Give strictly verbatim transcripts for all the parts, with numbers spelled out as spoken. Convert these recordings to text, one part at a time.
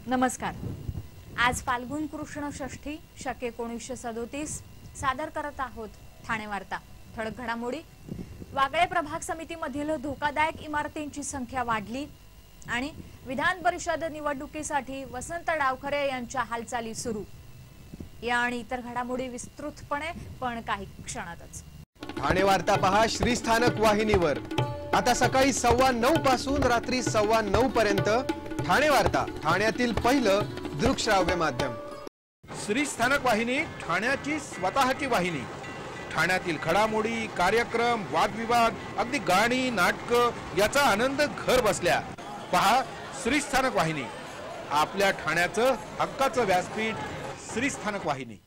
नमस्कार। आज फाल्गुन कृष्ण षष्ठी शक एकोणीसशे सदोतीस सादर करत आहोत ठाणे वार्ता। ठळक घडामोडी। वागळे प्रभाग समितीमधील धोकादायक इमारतींची संख्या वाढली आणि विधान परिषद निवडणुकीसाठी वसंत डावखरे यांच्या हालचाली सुरू। या आणि इतर घडामोडी विस्तृतपणे पण काही क्षणातच। ठाणे वार्ता पहा श्रीस्थानक वाहिनीवर। आता सकाळी सव्वा नऊ पासून रात्री सव्वा नऊ पर्यंत ठाणे वार्ता, ठाण्यातील पहिलं दृकश्राव्य माध्यम। श्रीस्थानक वाहिनी ठाण्याची स्वतःची वाहिनी। ठाण्यातील घडामोडी, कार्यक्रम, वादविवाद, अगदी गाणी, नाटक याचा आनंद घर बसल्या। पहा श्रीस्थानक वाहिनी, आपल्या ठाण्याचं हक्काचं व्यासपीठ श्रीस्थानक वाहिनी।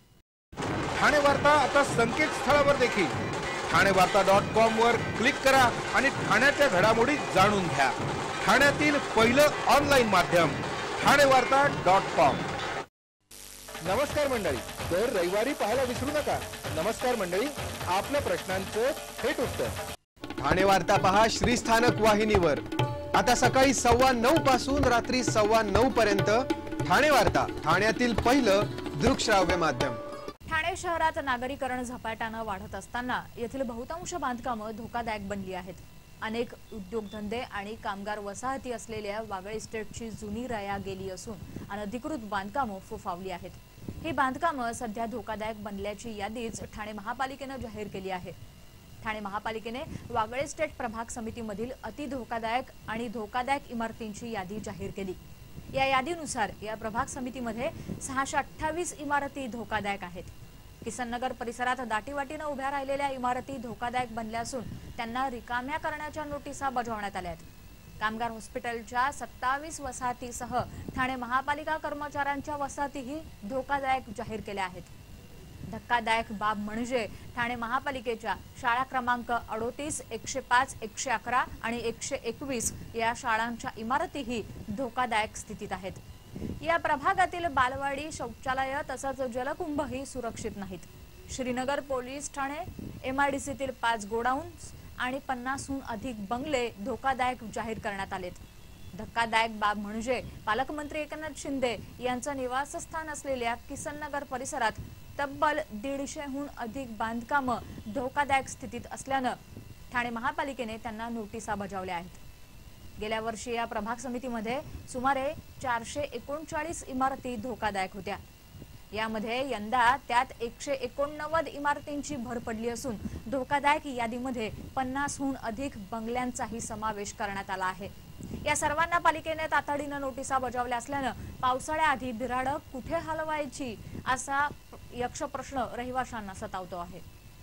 ठाणे वार्ता आता संकेतस्थळावर देखील ठाणे वार्ता डॉट कॉम वर क्लिक करा आणि ठाण्याच्या घडामोडी जाणून घ्या। ठाण्यातील पहिलं ऑनलाईन माध्यम ठाणे वार्ता डॉट कॉम। नमस्कार मंडळी, दर रविवारी पाहायला विसरू नका। नमस्कार मंडळी, आपल्या प्रश्नांचं थेट उत्तर। ठाणे वार्ता पहा श्रीस्थानक वाहिनीवर। आता सकाळी सव्वा नऊ पासून रात्री सव्वा नऊ पर्यंत ठाणे वार्ता, ठाण्यातील पहिलं दृकश्राव्य माध्यम। ठाणे शहरात नागरीकरण झपाट्याने वाढत असताना येथील बहुतांश बांधकामं धोकादायक बनली आहेत। अनेक उद्योगधंदे आणि कामगार वसाहती असलेल्या वागळे इस्टेटची जुनी रया गेली असून अनधिकृत बांधकामं फोफावली आहेत। ही बांधकामं सध्या धोकादायक बनल्याची यादीच ठाणे महापालिकेने जाहीर केली आहे। ठाणे महापालिकेने वागळे इस्टेट प्रभाग समितीमधील अति धोकादायक आणि धोकादायक इमारतींची यादी जाहीर केली। या यादीनुसार या प्रभाग समितीमध्ये सहाशे अठ्ठावीस इमारती धोकादायक आहेत। किसननगर परिसरात दाटीवाटीने उभ्या राहिलेल्या इमारती धोकादायक बनल्या असून त्यांना रिकाम्या करण्याच्या नोटिसा बजावण्यात आल्या आहेत। कामगार हॉस्पिटलच्या सत्तावीस वसाहतीसह ठाणे महापालिका कर्मचाऱ्यांच्या वसाहतीही धोकादायक जाहीर केल्या आहेत। धक्कादायक बाब म्हणजे ठाणे महापालिकेच्या शाळा क्रमांक अडोतीस, एकशे पाच, एकशे अकरा आणि एकशे एकवीस या शाळांच्या इमारतीही धोकादायक स्थितीत आहेत। या प्रभागातील बालवाडी, शौचालय तसंच जलकुंभही सुरक्षित नाहीत। श्रीनगर पोलीस ठाणे एमआयडीसीतील पाच गोडाऊन्स आणि पन्नासहून अधिक बंगले धोकादायक जाहीर करण्यात आलेत। धक्कादायक बाब म्हणजे पालकमंत्री एकनाथ शिंदे यांचं निवासस्थान असलेल्या किसननगर परिसरात तब्बल दीडशेहून अधिक बांधकामं धोकादायक स्थितीत असल्यानं ठाणे महापालिकेने त्यांना नोटिसा बजावल्या आहेत। गेल्या वर्षी या प्रभाग समितीमध्ये सुमारे चारशे एकोणचाळीस इमारती धोकादायक होत्या। यामध्ये यंदा त्यात एकशे एकोणनव्वद इमारतींची भर पडली असून धोकादायक यादीमध्ये पन्नासहून अधिक बंगल्यांचाही समावेश करण्यात आला आहे। या सर्वांना पालिकेने तातडीने नोटिसा बजावल्या असल्यानं पावसाळ्याआधी बिराडं कुठे हलवायची असा यक्ष प्रश्न रहिवाशांना सतावतो आहे।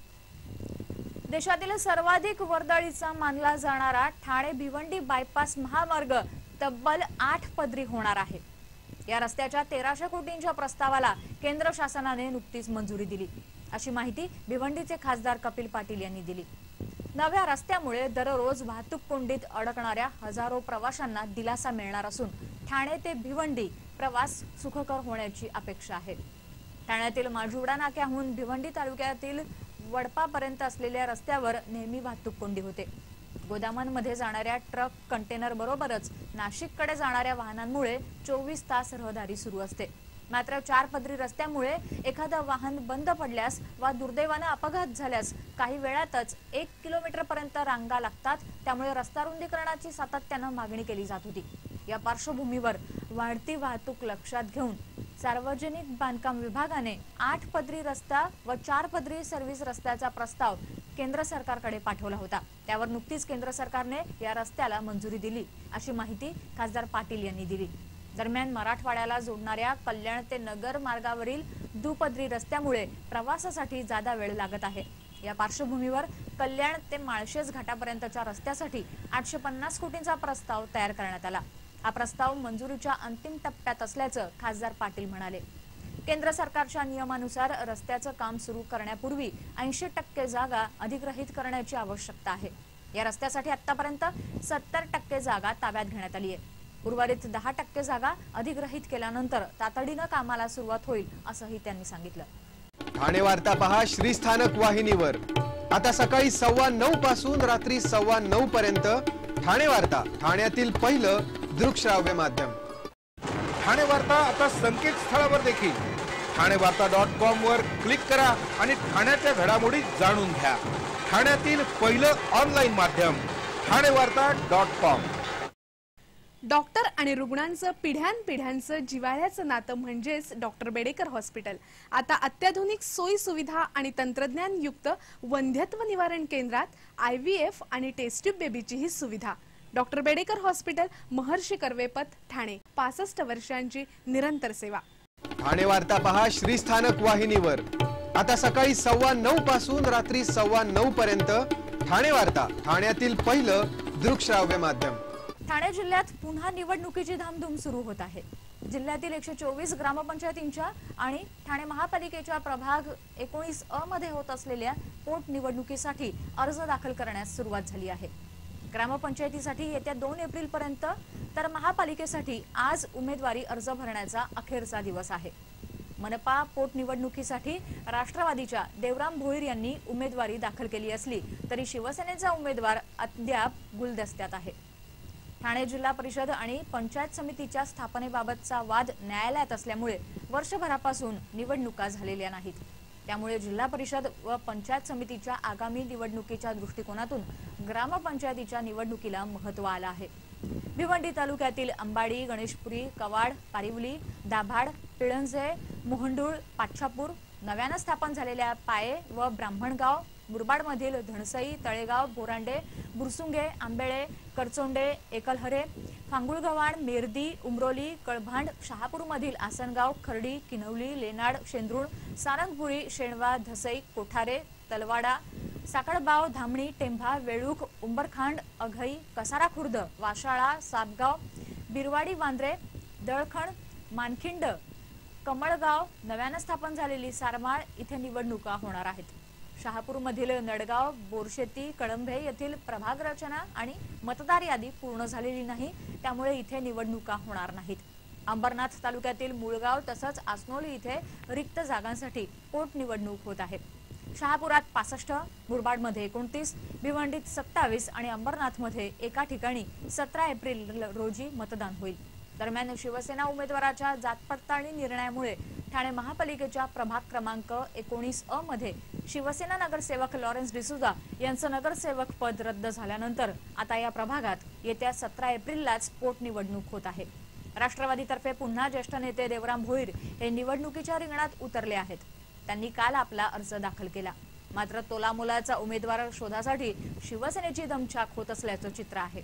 देशातील सर्वाधिक वर्दळीचा मानला जाणारा ठाणे भिवंडी बायपास महामार्ग तब्बल आठ पदरी होणार आहे। या रस्त्याच्या तेराशे कोटींच्या प्रस्तावाला केंद्र शासनाने नुकतीच मंजुरी दिली, अशी माहिती भिवंडीचे खासदार कपिल पाटील यांनी दिली। नव्या रस्त्यामुळे दररोज वाहतूक कोंडीत अडकणाऱ्या हजारो प्रवाशांना दिलासा मिळणार असून ठाणे ते भिवंडी प्रवास सुखकर होण्याची अपेक्षा आहे। ठाण्यातील माजुवडा नाक्याहून भिवंडी तालुक्यातील वडपापर्यंत असलेल्या रस्त्यावर नेहमी वाहतूक कोंडी होते। गोदामांमध्ये जाणाऱ्या ट्रक, कंटेनर बरोबरच नाशिककडे जाणाऱ्या वाहनांमुळे चोवीस तास रहदारी सुरू असते। मात्र चार पदरी रस्त्यामुळे एखादं वाहन बंद पडल्यास वा दुर्दैवाने अपघात झाल्यास काही वेळातच एक किलोमीटर पर्यंत रांगा लागतात। त्यामुळे रस्ता रुंदीकरणाची सातत्याने मागणी केली जात होती। या पार्श्वभूमीवर वाढती वाहतूक लक्षात घेऊन सार्वजनिक बांधकाम विभागाने आठ पदरी रस्ता व चार पदरी सर्व्हिस रस्त्याचा प्रस्ताव केंद्र सरकारकडे पाठवला होता। त्यावर नुकतीच केंद्र सरकारने या रस्त्याला मंजुरी दिली, अशी माहिती खासदार पाटील यांनी दिली। दरम्यान मराठवाड्याला जोडणाऱ्या कल्याण ते नगर मार्गावरील दुपदरी रस्त्यामुळे प्रवासासाठी जादा वेळ लागत आहे। या पार्श्वभूमीवर कल्याण ते माळशेज घाटापर्यंतच्या रस्त्यासाठी आठशे पन्नास कोटींचा प्रस्ताव तयार करण्यात आला। हा प्रस्ताव मंजुरीच्या अंतिम टप्प्यात असल्याचं खासदार पाटील म्हणाले। केंद्र सरकारच्या नियमानुसार रस्त्याचं काम सुरू करण्यापूर्वी ऐंशी टक्के जागा अधिग्रहित करण्याची आवश्यकता आहे। या रस्त्यासाठी आतापर्यंत सत्तर टक्के जागा ताब्यात घेण्यात आली आहे। उर्वरित दहा टक्के जागा अधिग्रहित केल्यानंतर तातडीने कामाला सुरुवात होईल, असंही त्यांनी सांगितलं। ठाणे वार्ता पहा श्रीस्थानक वाहिनीवर। आता सकाळी सव्वा नऊ पासून रात्री सव्वा नऊ पर्यंत ठाणे वार्ता, ठाण्यातील पहिलं दृकश्राव्य माध्यम। ठाणे वार्ता आता संकेतस्थळावर देखील ठाणे वार्ता डॉट कॉम वर क्लिक करा आणि ठाण्याच्या घडामोडी जाणून घ्या। ठाण्यातील पहिलं ऑनलाईन माध्यम ठाणे वार्ता डॉट कॉम। डॉक्टर आणि रुग्णांचं पिढ्यानपिढ्यांचं जिव्हाळ्याचं नातं म्हणजेच डॉक्टर बेडेकर हॉस्पिटल। आता अत्याधुनिक सोयी सुविधा आणि तंत्रज्ञान युक्त वंध्यत्व निवारण केंद्रात आय व्ही एफ आणि टेस्ट ट्यूब बेबीची ही सुविधा। Doctor Bedekar hospital, Maharshi Karvepath, Thane. पासष्ट वर्षांची निरंतर सेवा। ठाणे वार्ता पहा श्रीस्थानक वाहिनीवर आता सकाळी सव्वा नऊ पासून रात्री सव्वा नऊ पर्यंत। ठाणे वार्ता, ठाण्यातील पहिलं दृकश्राव्य माध्यम। ठाणे जिल्ह्यात पुन्हा निवडणुकीची धामधूम सुरू होत आहे। जिल्ह्यातील एकशे चोवीस ग्रामपंचायतींच्या आणि ठाणे महापालिकेच्या प्रभाग एकोणीस अ मध्ये होत असलेल्या पोटनिवडणुकीसाठी अर्ज दाखल करण्यास सुरुवात झाली आहे। ग्रामपंचायतीसाठी येत्या दोन एप्रिल पर्यंत तर महापालिकेसाठी आज उमेदवारी अर्ज भरण्याचा अखेरचा दिवस आहे। मनपा पोटनिवडणुकीसाठी राष्ट्रवादीच्या देवराम भोईर यांनी उमेदवारी दाखल केली असली तरी शिवसेनेचा उमेदवार अद्याप गुलदस्त्यात आहे। ठाणे जिल्हा परिषद आणि पंचायत समितीच्या स्थापनेबाबतचा वाद न्यायालयात असल्यामुळे वर्षभरापासून निवडणुका झालेल्या नाहीत। त्यामुळे जिल्हा परिषद व पंचायत समितीच्या आगामी निवडणुकीच्या दृष्टिकोनातून ग्रामपंचायतीच्या निवडणुकीला महत्त्व आलं आहे। भिवंडी तालुक्यातील अंबाडी, गणेशपुरी, कवाड, पारिवली, दाभाड, पिळंजे, मोहंडूळ, पाच्छापूर, नव्यानं स्थापन झालेल्या पाये व ब्राह्मणगाव, मुरबाडमधील धणसई, तळेगाव, बोरांडे, बुरसुंगे, आंबेळे, करचोंडे, एकलहरे, फांगुळगव्हाण, मेर्दी, उमरोली, कळभांड, शहापूरमधील आसनगाव, खर्डी, किनवली, लेनाड, शेंद्रुळ, सारंगपुरी, शेणवा, धसई, कोठारे, तलवाडा, साकडबाव, धामणी, टेंभा, वेळूक, उंबरखांड, अघई, कसारा खुर्द, वाशाळा, सापगाव, बिरवाडी, वांद्रे, दळखण, मानखिंड, कमळगाव, नव्यानं स्थापन झालेली सारमाळ इथे निवडणुका होणार आहेत। शहापूरमधील नडगाव, बोरशेती, कळंभे येथील प्रभाग रचना आणि मतदार यादी पूर्ण झालेली नाही, त्यामुळे इथे निवडणुका होणार नाहीत। अंबरनाथ तालुक्यातील मुळगाव तसंच आसनोली इथे रिक्त जागांसाठी पोटनिवडणूक होत आहे। शहापुरात पासष्ट, मुरबाडमध्ये एकोणतीस, भिवंडीत सत्तावीस आणि अंबरनाथमध्ये एका ठिकाणी सतरा एप्रिल रोजी मतदान होईल। दरम्यान शिवसेना उमेदवाराच्या जात पडताळणी निर्णयामुळे ठाणे महापालिकेच्या प्रभाग क्रमांक एकोणीस अ मध्ये शिवसेना नगरसेवक लॉरेन्स डिसुजा यांचं नगरसेवक पद रद्द झाल्यानंतर आता या प्रभागात येत्या सतरा एप्रिललाच पोटनिवडणूक होत आहे। राष्ट्रवादीतर्फे पुन्हा ज्येष्ठ नेते देवराम भोईर हे निवडणुकीच्या रिंगणात उतरले आहेत। त्यांनी काल आपला अर्ज दाखल केला। मात्र तोलामोलाचा उमेदवार शोधासाठी शिवसेनेची दमछाक होत असल्याचं चित्र आहे।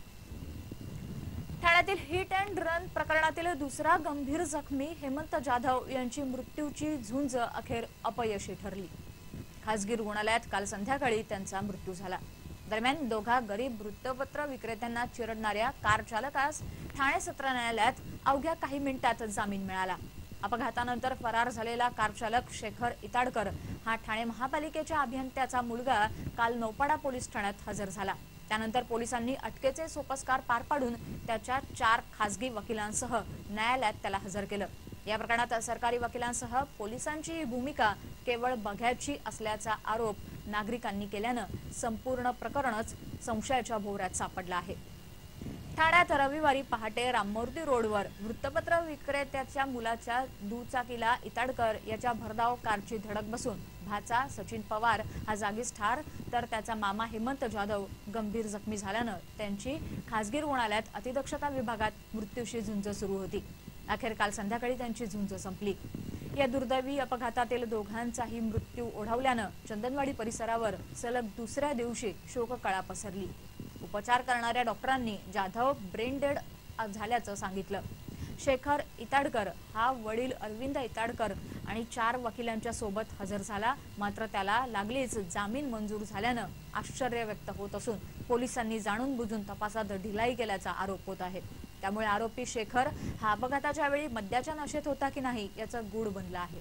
ठाण्यातील हिट अँड रन प्रकरणातील दुसरा गंभीर जखमी हेमंत जाधव यांची मृत्यूची झुंज अखेर अपयशी ठरली। खासगी रुग्णालयात काल संध्याकाळी त्यांचा मृत्यू झाला। दरम्यान दोघा गरीब वृत्तपत्र विक्रेत्यांना चिरडणाऱ्या कार चालकास ठाणे सत्र न्यायालयात अवघ्या काही मिनिटात जामीन मिळाला। अपघातानंतर फरार झालेला कार चालक शेखर इताडकर हा ठाणे महापालिकेच्या अभियंत्याचा मुलगा काल नौपाडा पोलीस ठाण्यात हजर झाला। त्यानंतर पोलिसांनी अटकेचे सोपस्कार पार पाडून त्याच्या चार खासगी वकिलांसह न्यायालयात त्याला हजर केलं। या प्रकरणात सरकारी वकिलांसह पोलिसांची भूमिका केवळ बघ्याची असल्याचा आरोप नागरिकांनी केल्यानं संपूर्ण प्रकरणच संशयाच्या भोवऱ्यात सापडलं आहे। ठाण्यात रविवारी पहाटे राममूर्ती रोडवर वृत्तपत्र विक्रेत्याच्या मुलाच्या दुचाकीला इताडकर याच्या भरधाव कारची धडक बसून भाचा सचिन पवार हा जागीच ठार तर त्याचा मामा हेमंत जाधव गंभीर जखमी झाल्यानं त्यांची खासगी रुग्णालयात अतिदक्षता विभागात मृत्यूशी झुंज सुरू होती। अखेर काल संध्याकाळी त्यांची झुंज संपली। या दुर्दैवी अपघातातील दोघांचाही मृत्यू ओढवल्यानं चंदनवाडी परिसरावर सलग दुसऱ्या दिवशी शोककळा पसरली। उपचार करणाऱ्या डॉक्टरांनी जाधव ब्रेन डेड झाल्याचं सांगितलं। शेखर इताडकर हा वडील अरविंद इताडकर आणि चार वकिलांच्या सोबत हजर झाला, मात्र त्याला लागलीच जामीन मंजूर झाल्यानं आश्चर्य व्यक्त होत असून पोलिसांनी जाणून बुजून तपासात ढिलाई केल्याचा आरोप होत आहे। त्यामुळे आरोपी शेखर हा अपघाताच्या वेळी मद्याच्या नशेत होता की नाही याचं गूढ बनलं आहे।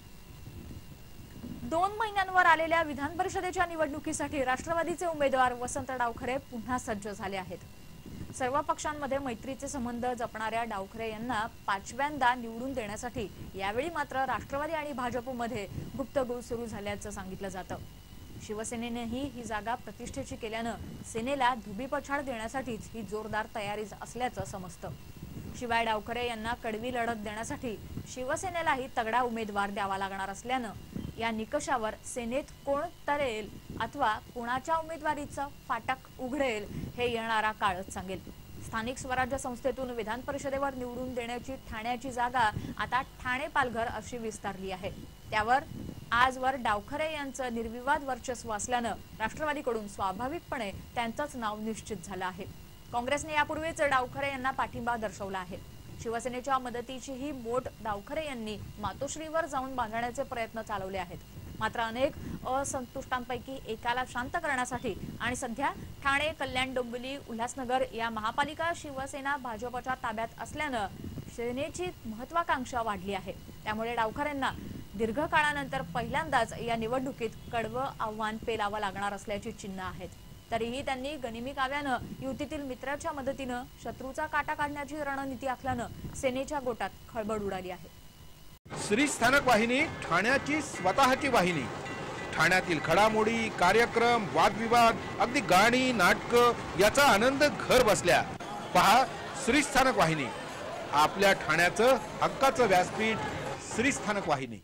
दोन महिन्यांवर आलेल्या विधान परिषदेच्या निवडणुकीसाठी राष्ट्रवादीचे उमेदवार वसंत डावखरे पुन्हा सज्ज झाले आहेत। सर्व पक्षांमध्ये मैत्रीचे संबंध जपणाऱ्या डावखरे यांना पाचव्यांदा निवडून देण्यासाठी यावेळी मात्र राष्ट्रवादी आणि भाजपमध्ये गुप्तगुळ सुरू झाल्याचं सांगितलं जातं। शिवसेनेनेही ही जागा प्रतिष्ठेची केल्यानं सेनेला धुबीपछाड देण्यासाठीच ही जोरदार तयारी असल्याचं समजतं। शिवाय डावखरे यांना कडवी लढत देण्यासाठी शिवसेनेलाही तगडा उमेदवार द्यावा लागणार असल्यानं या निकषावर सेनेत कोण तरेल अथवा कोणाच्या उमेदवारीचं फाटक उघडेल हे येणारा काळच सांगेल। स्थानिक स्वराज्य संस्थेतून विधान परिषदेवर निवडून देण्याची ठाण्याची जागा आता ठाणे पालघर अशी विस्तारली आहे। त्यावर आजवर डावखरे यांचं निर्विवाद वर्चस्व असल्यानं राष्ट्रवादीकडून स्वाभाविकपणे त्यांचंच नाव निश्चित झालं आहे। काँग्रेसने यापूर्वीच डावखरे यांना पाठिंबा दर्शवला आहे। शिवसेनेच्या मदतीचीही बोट डावखरे यांनी मातोश्रीवर जाऊन बांधण्याचे प्रयत्न चालवले आहेत। मात्र अनेक असंतुष्टांपैकी एकाला शांत करण्यासाठी आणि सध्या ठाणे, कल्याण, डोंबिवली, उल्हासनगर या महापालिका शिवसेना भाजपच्या ताब्यात असल्यानं सेनेची महत्वाकांक्षा वाढली आहे। त्यामुळे डावखरेंना दीर्घकाळानंतर पहिल्यांदाच या निवडणुकीत कडवं आव्हान पेलावं लागणार असल्याची चिन्ह आहेत। तरीही त्यांनी गनिमी काव्यानं युतीतील मित्राच्या मदतीनं शत्रूचा काटा काढण्याची रणनीती आखल्यानं सेनेच्या गोटात खळबळ उडाली आहे। श्री स्थानक वाहिनी ठाण्याची स्वतःची वाहिनी। ठाण्यातील घडामोडी, कार्यक्रम, वादविवाद, अगदी गाणी, नाटक याचा आनंद घर बसल्या पहा श्री स्थानक वाहिनी। आपल्या ठाण्याचं हक्काचं व्यासपीठ श्री स्थानक वाहिनी।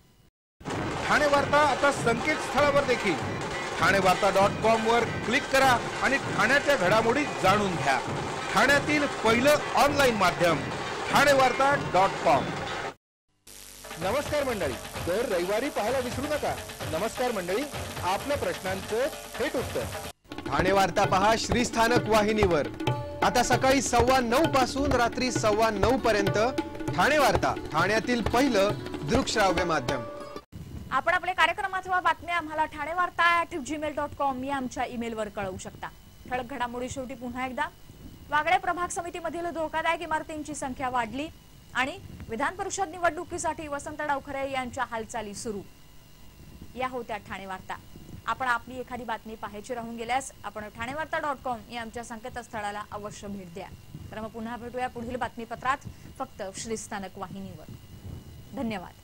ठाणे वार्ता आता संकेतस्थळावर देखील थानेवार्ता डॉट कॉम वर क्लिक करा आणि ठाण्याच्या घडामोडी जाणून घ्या। ठाण्यातील पहिलं ऑनलाईन माध्यम थानेवार्ता डॉट कॉम। नमस्कार मंडळी, दर रविवारी पाहायला विसरू नका। नमस्कार मंडळी, आपल्या प्रश्नांचं थेट उत्तर ठाणे वार्ता पहा श्री स्थानक वाहिनीवर। आता सकाळी सव्वा नऊ पासून रात्री सव्वा नऊ पर्यंत ठाणे वार्ता, ठाण्यातील पहिलं दृकश्राव्य माध्यम। आपण आपले कार्यक्रम अथवा बातम्या आम्हाला Thanevarta at Gmail dot com या आमच्या ईमेलवर कळवू शकता। ठळक घडामोडी शेवटी पुन्हा एकदा, वागळे प्रभाग समितीमधील धोकादायक इमारतींची संख्या वाढली आणि विधान परिषद निवडणुकीसाठी वसंत डावखरे यांच्या हालचाली सुरू। या होत्या ठाणे वार्ता। आपण आपली एखादी बातमी पाहायची राहून गेल्यास आपण ठाणेवार्ता डॉट कॉम या आमच्या संकेतस्थळाला अवश्य भेट द्या। तर मग पुन्हा भेटूया पुढील बातमीपत्रात फक्त श्री स्थानक वाहिनीवर। धन्यवाद।